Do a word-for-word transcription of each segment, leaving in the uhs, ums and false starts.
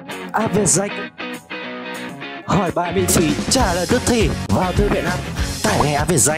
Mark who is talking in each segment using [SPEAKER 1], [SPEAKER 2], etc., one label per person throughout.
[SPEAKER 1] a vê rách. Hỏi bài miễn phí, trả lời tức thì vào thư viện app, tải ngay a vê rách.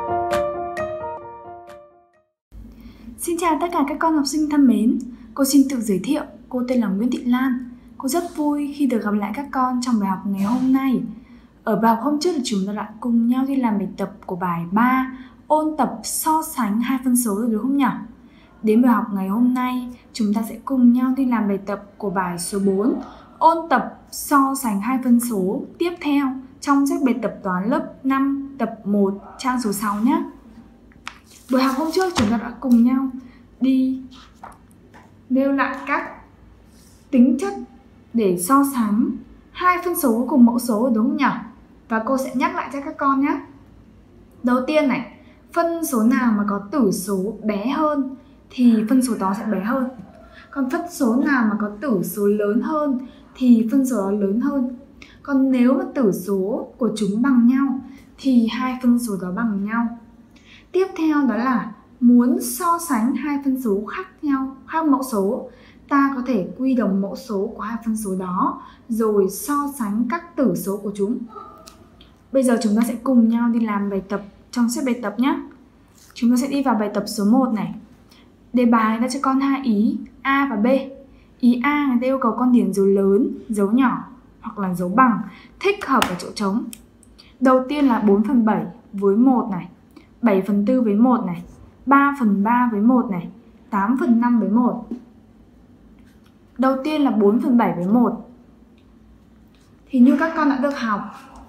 [SPEAKER 2] Xin chào tất cả các con học sinh thân mến. Cô xin tự giới thiệu, cô tên là Nguyễn Thị Lan. Cô rất vui khi được gặp lại các con trong bài học ngày hôm nay. Ở bài học hôm trước thì chúng ta đã cùng nhau đi làm bài tập của bài ba, ôn tập so sánh hai phân số rồi đúng không nhỉ? Đến bài học ngày hôm nay, chúng ta sẽ cùng nhau đi làm bài tập của bài số bốn, ôn tập so sánh hai phân số tiếp theo trong sách bài tập toán lớp năm tập một trang số sáu nhé. Buổi học hôm trước chúng ta đã cùng nhau đi nêu lại các tính chất để so sánh hai phân số cùng mẫu số đúng không nhỉ? Và cô sẽ nhắc lại cho các con nhé. Đầu tiên này, phân số nào mà có tử số bé hơn thì phân số đó sẽ bé hơn. Còn phân số nào mà có tử số lớn hơn thì phân số đó lớn hơn. Còn nếu mà tử số của chúng bằng nhau thì hai phân số đó bằng nhau. Tiếp theo đó là muốn so sánh hai phân số khác nhau, khác mẫu số, ta có thể quy đồng mẫu số của hai phân số đó rồi so sánh các tử số của chúng. Bây giờ chúng ta sẽ cùng nhau đi làm bài tập trong sách bài tập nhé. Chúng ta sẽ đi vào bài tập số một này. Đề bài đã cho con hai ý A và B. Ý A người ta yêu cầu con điền dấu lớn, dấu nhỏ hoặc là dấu bằng thích hợp ở chỗ trống. Đầu tiên là bốn phần bảy với một này, bảy phần tư với một này, ba phần ba với một này, tám phần năm với một. Đầu tiên là bốn phần bảy với một. Thì như các con đã được học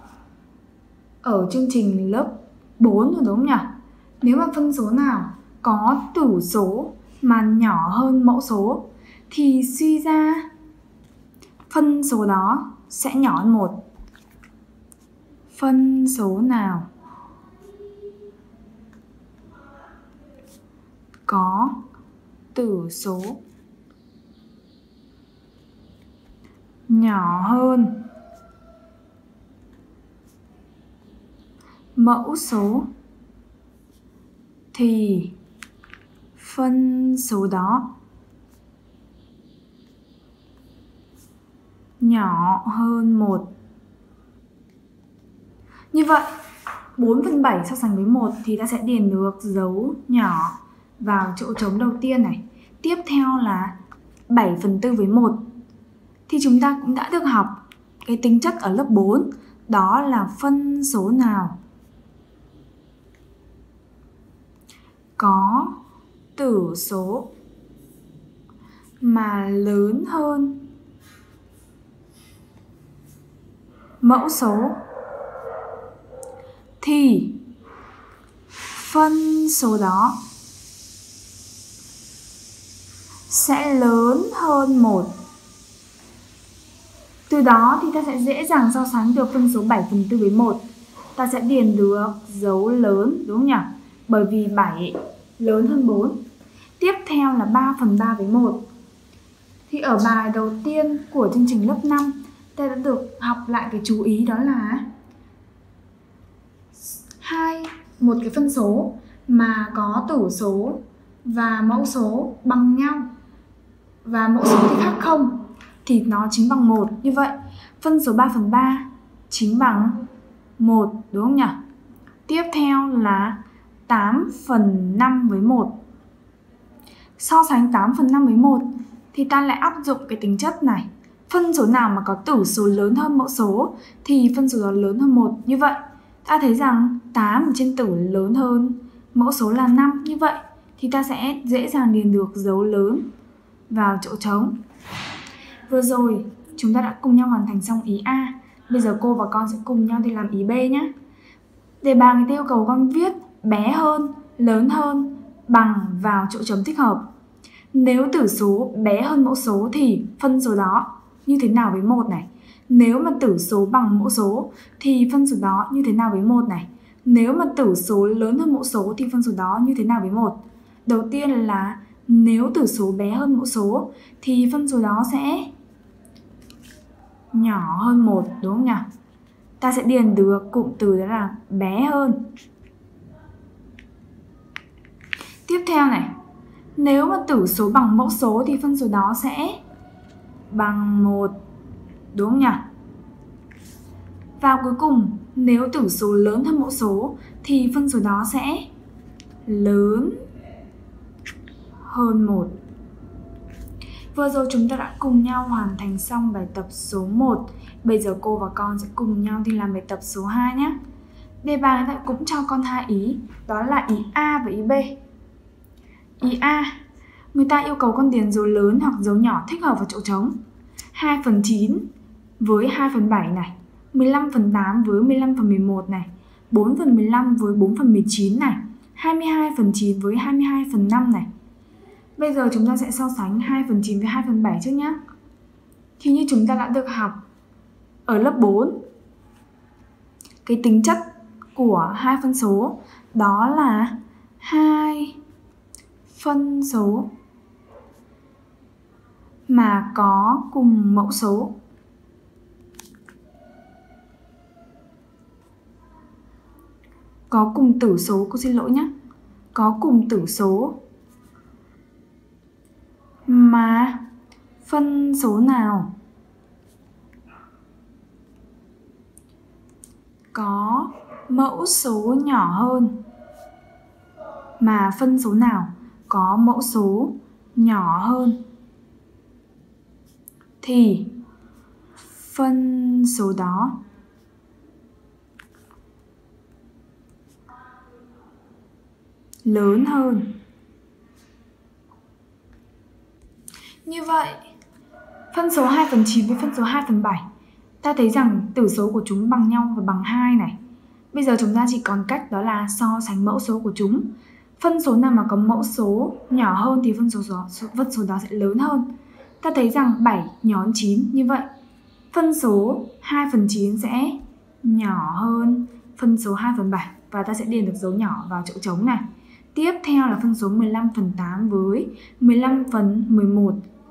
[SPEAKER 2] ở chương trình lớp bốn rồi đúng không nhỉ? Nếu mà phân số nào có tử số mà nhỏ hơn mẫu số thì suy ra phân số đó sẽ nhỏ hơn một. Phân số nào có tử số nhỏ hơn mẫu số thì phân số đó nhỏ hơn một. Như vậy, bốn phần bảy so sánh với một thì ta sẽ điền được dấu nhỏ vào chỗ trống đầu tiên này. Tiếp theo là bảy phần tư với một. Thì chúng ta cũng đã được học cái tính chất ở lớp bốn, đó là phân số nào có tử số mà lớn hơn mẫu số thì phân số đó sẽ lớn hơn một. Từ đó thì ta sẽ dễ dàng so sánh được phân số bảy phần tư với một. Ta sẽ điền được dấu lớn đúng không nhỉ? Bởi vì bảy lớn hơn bốn. Tiếp theo là ba phần ba với một. Thì ở bài đầu tiên của chương trình lớp năm, ta đã được học lại cái chú ý đó là hai một cái phân số mà có tử số và mẫu số bằng nhau và mẫu số thì khác không thì nó chính bằng một. Như vậy phân số ba phần ba chính bằng một đúng không nhỉ? Tiếp theo là tám phần năm với một. So sánh tám phần năm với một thì ta lại áp dụng cái tính chất này. Phân số nào mà có tử số lớn hơn mẫu số thì phân số đó lớn hơn một. Như vậy ta thấy rằng tám trên tử lớn hơn mẫu số là năm. Như vậy thì ta sẽ dễ dàng điền được dấu lớn vào chỗ trống. Vừa rồi chúng ta đã cùng nhau hoàn thành xong ý A. Bây giờ cô và con sẽ cùng nhau đi làm ý B nhé. Đề bài người ta yêu cầu con viết bé hơn, lớn hơn, bằng vào chỗ trống thích hợp. Nếu tử số bé hơn mẫu số thì phân số đó như thế nào với một này? Nếu mà tử số bằng mẫu số thì phân số đó như thế nào với một này? Nếu mà tử số lớn hơn mẫu số thì phân số đó như thế nào với một? Đầu tiên là nếu tử số bé hơn mẫu số thì phân số đó sẽ nhỏ hơn một đúng không nhỉ? Ta sẽ điền được cụm từ đó là bé hơn. Tiếp theo này, nếu mà tử số bằng mẫu số thì phân số đó sẽ bằng một. đúng không nhỉ? Và cuối cùng, nếu tử số lớn hơn mẫu số thì phân số đó sẽ lớn hơn một. Vừa rồi chúng ta đã cùng nhau hoàn thành xong bài tập số một. Bây giờ cô và con sẽ cùng nhau đi làm bài tập số hai nhé. Đề bài người ta cũng cho con hai ý, đó là ý A và ý B. Ý A, người ta yêu cầu con điền dấu lớn hoặc dấu nhỏ thích hợp vào chỗ trống. hai phần chín với hai phần bảy này, mười lăm phần tám với mười lăm phần mười một này, bốn phần mười lăm với bốn phần mười chín này, hai mươi hai phần chín với hai mươi hai phần năm này. Bây giờ chúng ta sẽ so sánh hai phần chín với hai phần bảy trước nhé. Thì như chúng ta đã được học ở lớp bốn, cái tính chất của hai phân số đó là hai phân số mà có cùng mẫu số. Có cùng tử số, cô xin lỗi nhé. Có cùng tử số mà phân số nào có mẫu số nhỏ hơn mà phân số nào có mẫu số nhỏ hơn thì phân số đó lớn hơn. Như vậy, phân số hai phần chín với phân số hai phần bảy, ta thấy rằng tử số của chúng bằng nhau và bằng hai này. Bây giờ chúng ta chỉ còn cách đó là so sánh mẫu số của chúng. Phân số nào mà có mẫu số nhỏ hơn thì phân số đó, phân số đó sẽ lớn hơn. Ta thấy rằng bảy nhỏ hơn chín, như vậy phân số hai phần chín sẽ nhỏ hơn phân số hai phần bảy và ta sẽ điền được dấu nhỏ vào chỗ trống này. Tiếp theo là phân số mười lăm phần tám với mười lăm phần mười một.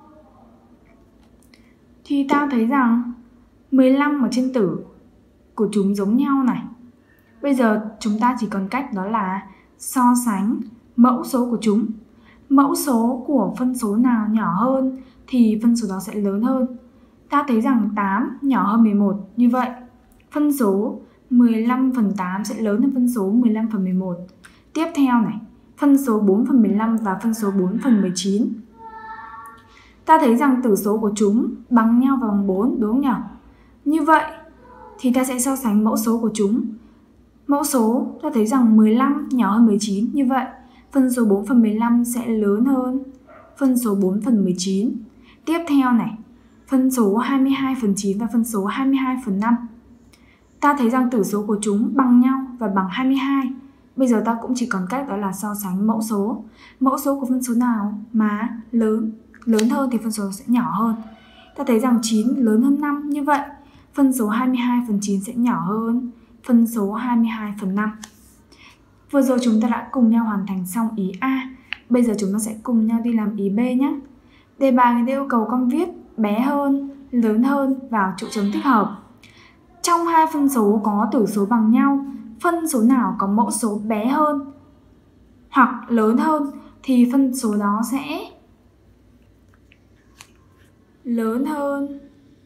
[SPEAKER 2] Thì ta thấy rằng mười lăm ở trên tử của chúng giống nhau này. Bây giờ chúng ta chỉ còn cách đó là so sánh mẫu số của chúng. Mẫu số của phân số nào nhỏ hơn thì phân số đó sẽ lớn hơn. Ta thấy rằng tám nhỏ hơn mười một, như vậy phân số mười lăm phần tám sẽ lớn hơn phân số mười lăm phần mười một. Tiếp theo này, phân số bốn phần mười lăm và phân số bốn phần mười chín. Ta thấy rằng tử số của chúng bằng nhau và bằng bốn, đúng không nhỉ? Như vậy thì ta sẽ so sánh mẫu số của chúng. Mẫu số ta thấy rằng mười lăm nhỏ hơn mười chín, như vậy phân số bốn phần mười lăm sẽ lớn hơn phân số bốn phần mười chín. Tiếp theo này, phân số hai mươi hai phần chín và phân số hai mươi hai phần năm. Ta thấy rằng tử số của chúng bằng nhau và bằng hai mươi hai. Bây giờ ta cũng chỉ còn cách đó là so sánh mẫu số. Mẫu số của phân số nào mà lớn lớn hơn thì phân số sẽ nhỏ hơn. Ta thấy rằng chín lớn hơn năm, như vậy phân số hai mươi hai phần chín sẽ nhỏ hơn phân số hai mươi hai phần năm. Vừa rồi chúng ta đã cùng nhau hoàn thành xong ý A. Bây giờ chúng ta sẽ cùng nhau đi làm ý B nhé. Đề bài người ta yêu cầu con viết bé hơn, lớn hơn vào chỗ trống thích hợp. Trong hai phân số có tử số bằng nhau, phân số nào có mẫu số bé hơn hoặc lớn hơn thì phân số đó sẽ lớn hơn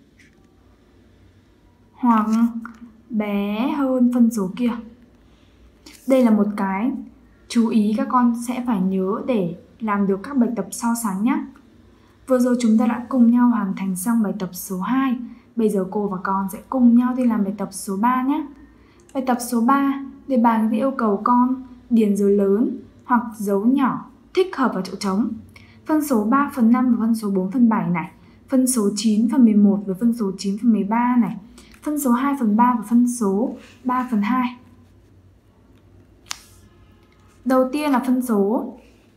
[SPEAKER 2] hoặc bé hơn phân số kia. Đây là một cái chú ý các con sẽ phải nhớ để làm được các bài tập so sánh nhé. Vừa rồi chúng ta đã cùng nhau hoàn thành xong bài tập số hai. Bây giờ cô và con sẽ cùng nhau đi làm bài tập số ba nhé. Bài tập số ba, đề bài sẽ yêu cầu con điền dấu lớn hoặc dấu nhỏ thích hợp vào chỗ trống. Phân số ba phần năm và phân số bốn phần bảy này, phân số chín phần mười một với phân số chín phần mười ba này, phân số hai phần ba và phân số ba phần hai. Đầu tiên là phân số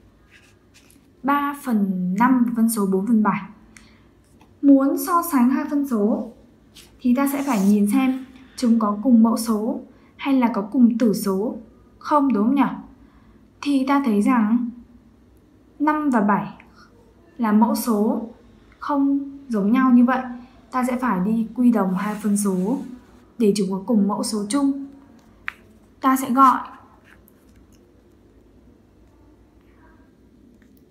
[SPEAKER 2] ba phần năm và phân số bốn phần bảy. Muốn so sánh hai phân số thì ta sẽ phải nhìn xem chúng có cùng mẫu số hay là có cùng tử số không, đúng không nhỉ? Thì ta thấy rằng năm và bảy là mẫu số không giống nhau, như vậy ta sẽ phải đi quy đồng hai phân số để chúng có cùng mẫu số chung. Ta sẽ gọi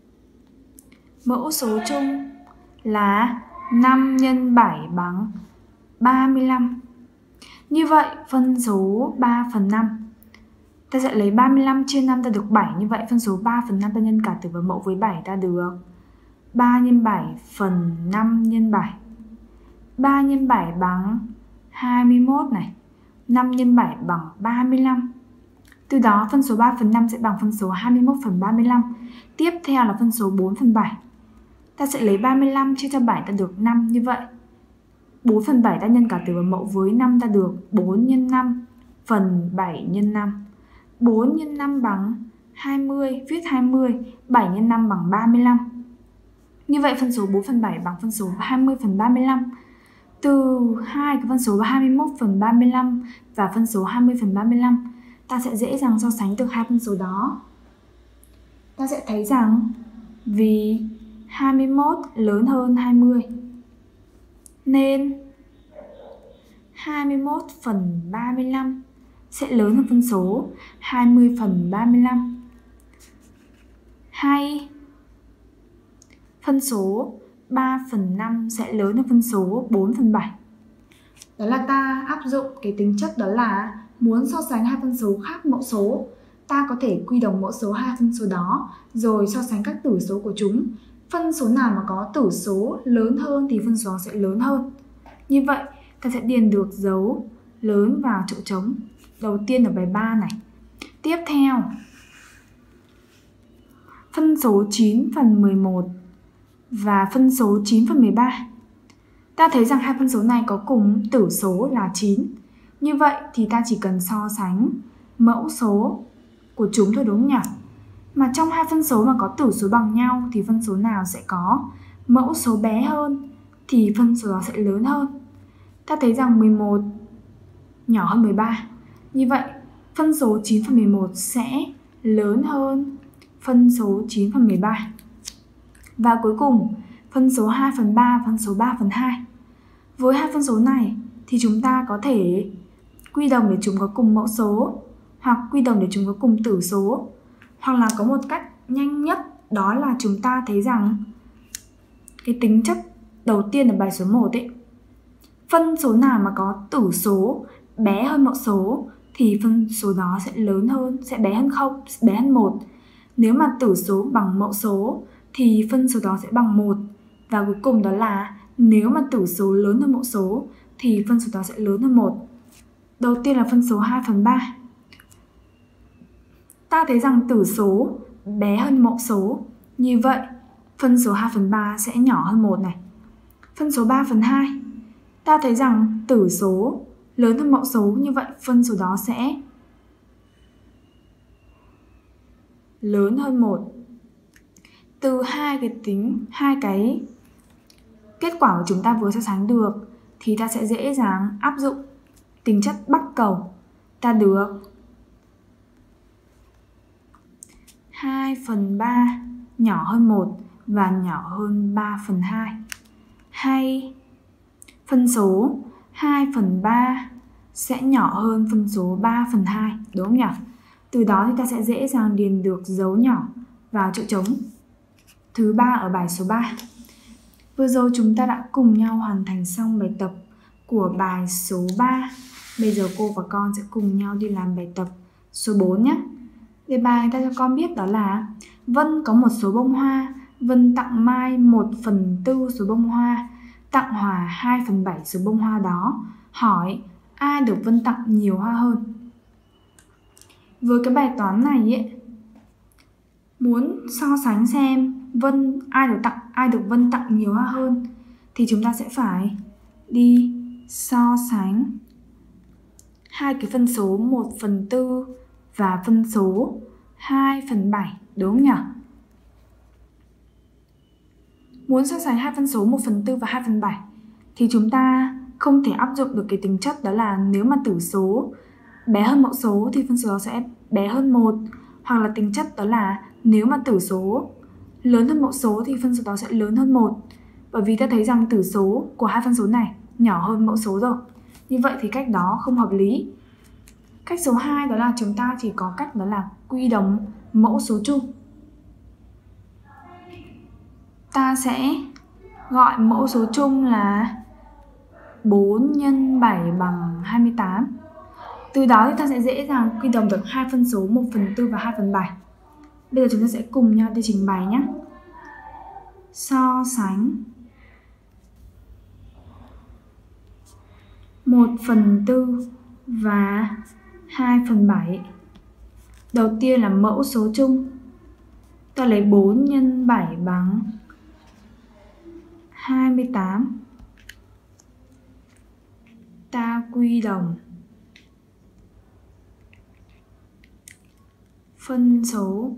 [SPEAKER 2] mẫu số chung là năm nhân bảy bằng ba mươi lăm. Như vậy phân số ba phần năm. Ta sẽ lấy ba mươi lăm trên năm ta được bảy. Như vậy phân số ba phần năm ta nhân cả tử và mẫu với bảy ta được ba nhân bảy phần năm nhân bảy. ba nhân bảy bằng hai mươi mốt này. năm nhân bảy bằng ba mươi lăm. Từ đó phân số ba phần năm sẽ bằng phân số hai mươi mốt phần ba mươi lăm. Tiếp theo là phân số bốn phần bảy. Ta sẽ lấy ba mươi lăm chia cho bảy ta được năm. Như vậy bốn phần bảy ta nhân cả tử và mẫu với năm ta được bốn nhân năm phần bảy nhân năm. bốn nhân năm bằng hai mươi, viết hai mươi. bảy nhân năm bằng ba mươi lăm. Như vậy phân số bốn phần bảy bằng phân số hai mươi phần ba mươi lăm. Từ hai cái phân số hai mươi mốt phần ba mươi lăm và phân số hai mươi phần ba mươi lăm, ta sẽ dễ dàng so sánh được hai phân số đó. Ta sẽ thấy rằng vì hai mươi mốt lớn hơn hai mươi nên hai mươi mốt phần ba mươi lăm sẽ lớn hơn phân số hai mươi phần ba mươi lăm. Hay phân số ba phần năm sẽ lớn hơn phân số bốn phần bảy. Đó là ta áp dụng cái tính chất đó là muốn so sánh hai phân số khác mẫu số, ta có thể quy đồng mẫu số hai phân số đó rồi so sánh các tử số của chúng. Phân số nào mà có tử số lớn hơn thì phân số đó sẽ lớn hơn. Như vậy ta sẽ điền được dấu lớn vào chỗ trống đầu tiên ở bài ba này. Tiếp theo, phân số chín phần mười một và phân số chín phần mười ba. Ta thấy rằng hai phân số này có cùng tử số là chín. Như vậy thì ta chỉ cần so sánh mẫu số của chúng thôi, đúng không nhỉ? Mà trong hai phân số mà có tử số bằng nhau thì phân số nào sẽ có mẫu số bé hơn thì phân số đó sẽ lớn hơn. Ta thấy rằng mười một nhỏ hơn mười ba. Như vậy phân số chín phần mười một sẽ lớn hơn phân số chín phần mười ba. Và cuối cùng, phân số hai phần ba, phân số ba phần hai. Với hai phân số này thì chúng ta có thể quy đồng để chúng có cùng mẫu số, hoặc quy đồng để chúng có cùng tử số, hoặc là có một cách nhanh nhất đó là chúng ta thấy rằng cái tính chất đầu tiên ở bài số một ấy, phân số nào mà có tử số bé hơn mẫu số thì phân số đó sẽ lớn hơn, sẽ bé hơn không, sẽ bé hơn một. Nếu mà tử số bằng mẫu số thì phân số đó sẽ bằng một. Và cuối cùng đó là nếu mà tử số lớn hơn mẫu số thì phân số đó sẽ lớn hơn một. Đầu tiên là phân số hai phần ba. Ta thấy rằng tử số bé hơn mẫu số. Như vậy phân số hai phần ba sẽ nhỏ hơn một này. Phân số ba phần hai. Ta thấy rằng tử số lớn hơn mẫu số. Như vậy phân số đó sẽ lớn hơn một. Từ hai cái tính, hai cái kết quả của chúng ta vừa so sánh được thì ta sẽ dễ dàng áp dụng tính chất bắc cầu. Ta được hai phần ba nhỏ hơn một và nhỏ hơn ba phần hai. Hay phân số hai phần ba sẽ nhỏ hơn phân số ba phần hai, đúng không nhỉ? Từ đó thì ta sẽ dễ dàng điền được dấu nhỏ vào chỗ trống thứ ba ở bài số ba. Vừa rồi chúng ta đã cùng nhau hoàn thành xong bài tập của bài số ba. Bây giờ cô và con sẽ cùng nhau đi làm bài tập số bốn nhé. Đề bài ta cho con biết đó là Vân có một số bông hoa, Vân tặng Mai một phần tư số bông hoa, tặng Hòa hai phần bảy số bông hoa đó. Hỏi ai được Vân tặng nhiều hoa hơn? Với cái bài toán này ấy, muốn so sánh xem Vân ai được tặng ai được Vân tặng nhiều hoa hơn thì chúng ta sẽ phải đi so sánh hai cái phân số một phần tư và phân số hai phần bảy, đúng không nhỉ? Muốn so sánh hai phân số một phần tư và hai phần bảy thì chúng ta không thể áp dụng được cái tính chất đó là nếu mà tử số bé hơn mẫu số thì phân số đó sẽ bé hơn một, hoặc là tính chất đó là nếu mà tử số lớn hơn mẫu số thì phân số đó sẽ lớn hơn một. Bởi vì ta thấy rằng tử số của hai phân số này nhỏ hơn mẫu số rồi. Như vậy thì cách đó không hợp lý. Cách số hai đó là chúng ta chỉ có cách đó là quy đồng mẫu số chung. Ta sẽ gọi mẫu số chung là bốn nhân bảy bằng hai mươi tám. Từ đó thì ta sẽ dễ dàng quy đồng được hai phân số một phần tư và hai phần bảy. Bây giờ chúng ta sẽ cùng nhau đi trình bày nhé. So sánh một phần tư và hai phần bảy. Đầu tiên là mẫu số chung. Ta lấy bốn nhân bảy bằng hai mươi tám. Ta quy đồng phân số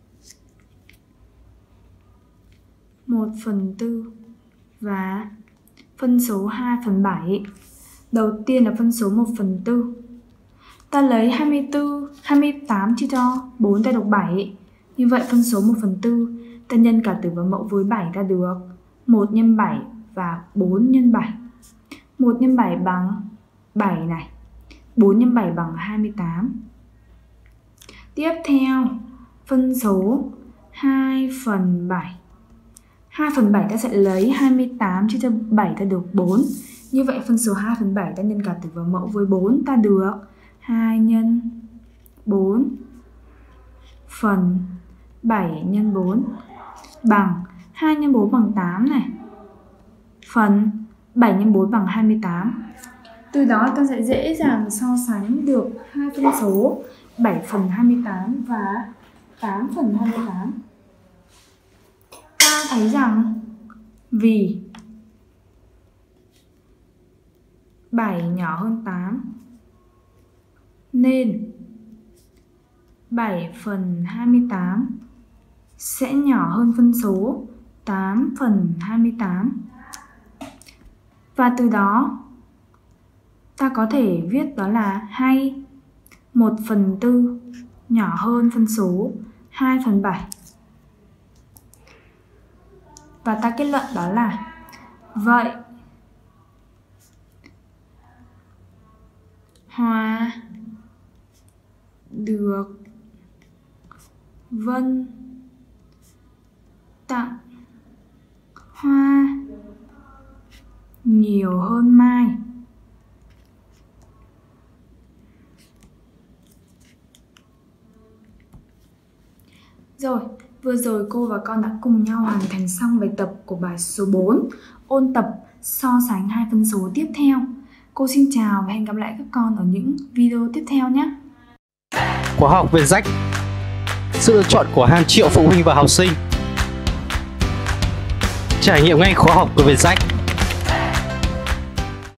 [SPEAKER 2] một phần tư và phân số hai phần bảy. Đầu tiên là phân số một phần tư. Ta lấy hai mươi tư, hai mươi tám chia cho bốn ta được bảy. Như vậy phân số một phần tư ta nhân cả tử và mẫu với bảy ta được một nhân bảy và bốn nhân bảy. một nhân bảy bằng bảy này. bốn nhân bảy bằng hai mươi tám. Tiếp theo phân số hai phần bảy. hai phần bảy ta sẽ lấy hai mươi tám chia cho bảy ta được bốn. Như vậy phân số hai phần bảy ta nhân cả tử và mẫu với bốn ta được hai nhân bốn phần bảy nhân bốn bằng hai nhân bốn bằng tám này. Phần bảy nhân bốn bằng hai mươi tám. Từ đó ta sẽ dễ dàng so sánh được hai phân số bảy phần hai mươi tám và tám phần hai mươi tám. Ta thấy rằng vì bảy nhỏ hơn tám nên bảy phần hai mươi tám sẽ nhỏ hơn phân số tám phần hai mươi tám. Và từ đó ta có thể viết đó là hay một phần tư nhỏ hơn phân số hai phần bảy. Và ta kết luận đó là vậy Hòa được Vân tặng hoa nhiều hơn Mai. Rồi, vừa rồi cô và con đã cùng nhau hoàn thành xong bài tập của bài số bốn, ôn tập so sánh hai phân số tiếp theo. Cô xin chào và hẹn gặp lại các con ở những video tiếp theo nhé.
[SPEAKER 1] Khóa học về rách, sự lựa chọn của hàng triệu phụ huynh và học sinh. Trải nghiệm ngay khóa học của Vietjacch.